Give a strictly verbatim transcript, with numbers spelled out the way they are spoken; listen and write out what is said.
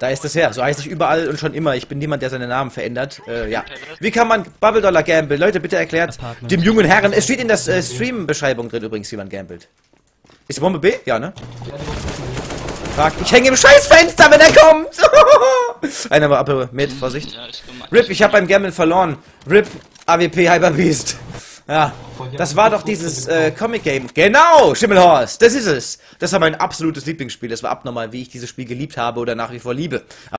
Da ist es her. So heiße ich überall und schon immer. Ich bin niemand, der seinen Namen verändert. Äh, ja. Wie kann man Bubble Dollar gambeln? Leute, bitte erklärt dem jungen Herren. Es steht in der äh, Stream-Beschreibung drin übrigens, wie man gambelt. Ist die Bombe B? Ja, ne? Fuck, ich hänge im Scheißfenster, wenn er kommt! Einer war ab mit, Vorsicht. Rip, ich habe beim Gambeln verloren. Rip, A W P Hyper Beast. Ja, das war doch dieses äh, Comic-Game. Genau, Schimmelhorst, das ist es. Das war mein absolutes Lieblingsspiel. Das war abnormal, wie ich dieses Spiel geliebt habe oder nach wie vor liebe.